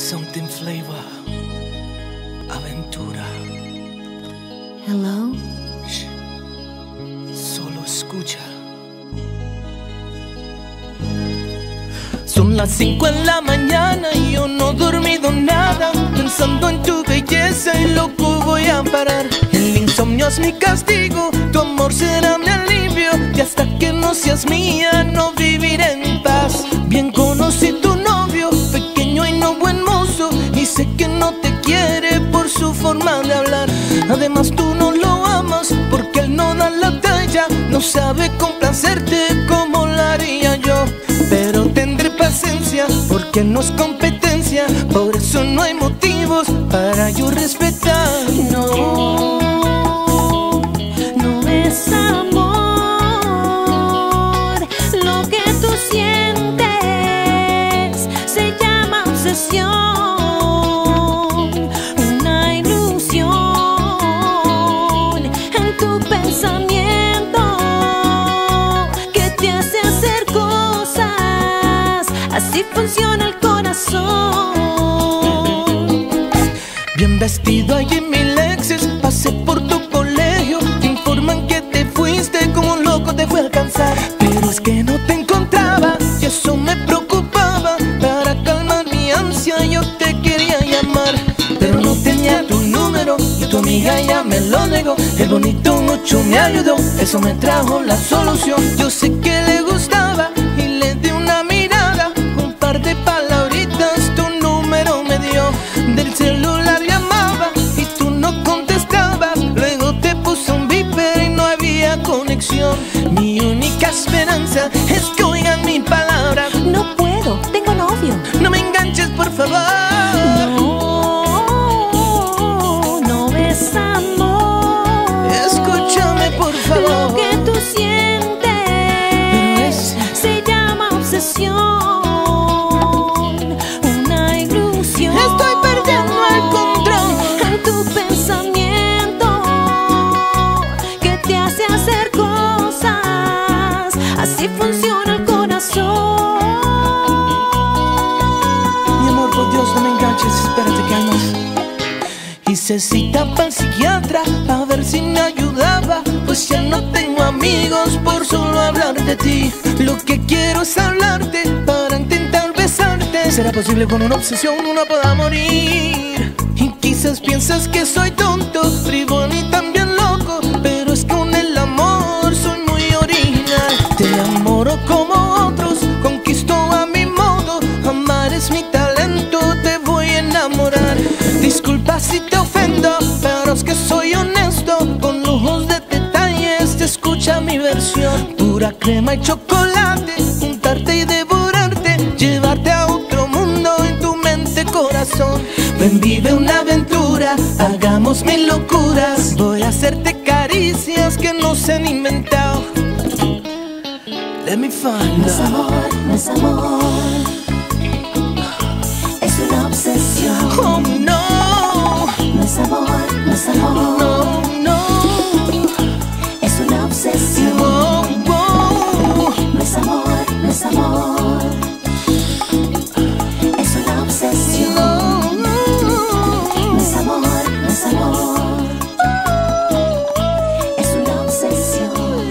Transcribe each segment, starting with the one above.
Something flavor. Aventura. Hello? Shh. Solo escucha. Son las 5 de la mañana y yo no he dormido nada, pensando en tu belleza y loco voy a parar. El insomnio es mi castigo, tu amor será mi alivio, y hasta que no seas mía no viviré en paz. Bien conocí tu novio, pequeño y no buen mozo, y sé que no te quiere por su forma de hablar. Además tú no lo amas porque él no da la talla, no sabe complacerte como lo haría yo. Pero tendré paciencia porque no es competencia, por eso no hay motivos para yo respetar. No, no es amor lo que tú sientes, se llama obsesión, una ilusión en tu pensamiento que te hace hacer cosas, así funciona el corazón. Bien vestido allí en mi Lexus, pasé por tu colegio, te informan que te fuiste, como un loco te fue a alcanzar. Pero es que no te encontraba y eso me preocupaba, para calmar mi ansia yo te quería llamar. Pero no tenía tu número y tu amiga ya me lo negó. El bonito mucho me ayudó, eso me trajo la solución. Yo sé que le gustaba y le di una mirada, un par de palabritas tu número me dio. Del celular llamaba y tú no contestabas, luego te puso un beeper y no había conexión. Mi única esperanza es que oigan mi palabra. No puedo, tengo novio. No me enganches, por favor. No, no es amor. Escúchame, por favor. Lo que tú sientes se llama obsesión, una ilusión. Estoy perdiendo el control en tu pensamiento que te hace hacer cosas, así funciona el corazón. Mi amor, por Dios, no me enganches, espérate que hay más. Hice cita para el psiquiatra a ver si me ayudaba, pues ya no tengo amigos por solo hablar de ti. Lo que quiero es hablarte para intentar besarte. ¿Será posible con una obsesión uno pueda morir? Y quizás piensas que soy tonto, bribón y también loco, pero es que con el amor soy muy original. Te enamoro como otros, conquisto a mi modo, amar es mi talento, te voy a enamorar. Disculpa si te ofendo, pero es que soy honesto, con lujos de detalles te escucha mi versión. Pura crema y chocolate, untarte y devorarte, llevarte a otro mundo en tu mente, corazón. Ven, vive una aventura, hagamos mil locuras, voy a hacerte caricias que no se han inventado. Let me find No es amor, no es amor, es una obsesión. Oh no, No es amor, no es amor, no, no, es una obsesión. oh, oh. No es amor, no es amor, es una obsesión. No es amor, no es amor, es una obsesión.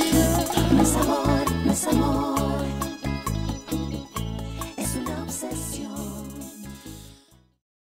No es amor, no es amor, es una obsesión.